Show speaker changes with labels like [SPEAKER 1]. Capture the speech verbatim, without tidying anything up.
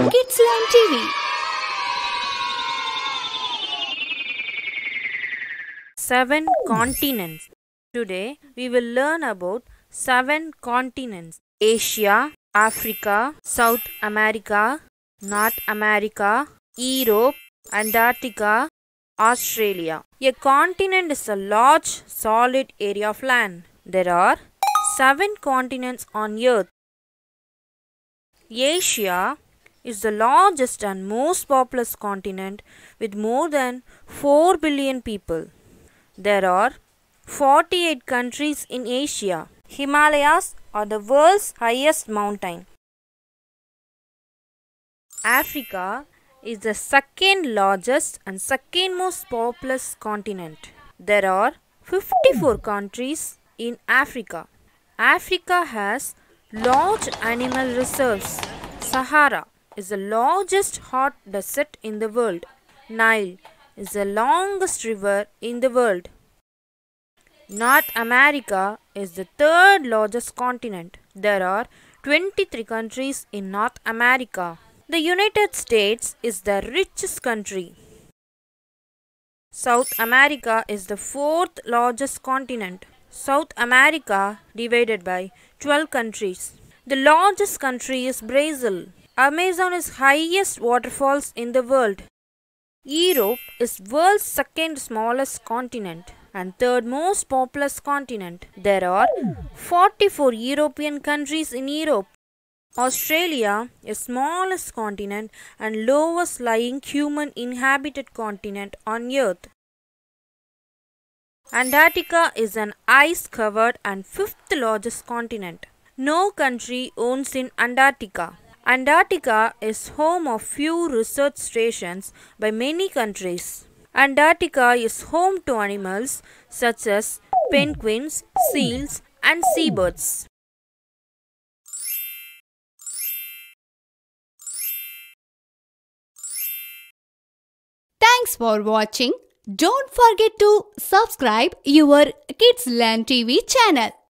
[SPEAKER 1] Kidsland T V.
[SPEAKER 2] Seven continents. Today we will learn about seven continents: Asia, Africa, South America, North America, Europe, Antarctica, Australia. A continent is a large solid area of land. There are seven continents on earth. Asia is the largest and most populous continent with more than four billion people. There are forty-eight countries in Asia. Himalayas are the world's highest mountain. Africa is the second largest and second most populous continent. There are fifty-four countries in Africa. Africa has large animal reserves. Sahara is the largest hot desert in the world. Nile is the longest river in the world. North America is the third largest continent. There are twenty-three countries in North America. The United States is the richest country. South America is the fourth largest continent. South America divided by twelve countries. The largest country is Brazil. Amazon is highest waterfalls in the world. Europe is world's second smallest continent and third most populous continent. There are forty-four European countries in Europe. Australia is smallest continent and lowest lying human inhabited continent on earth. Antarctica is an ice covered and fifth largest continent. No country owns in Antarctica. Antarctica is home of few research stations by many countries. Antarctica is home to animals such as penguins, seals, and seabirds.
[SPEAKER 1] Thanks for watching. Don't forget to subscribe your Kidsland T V channel.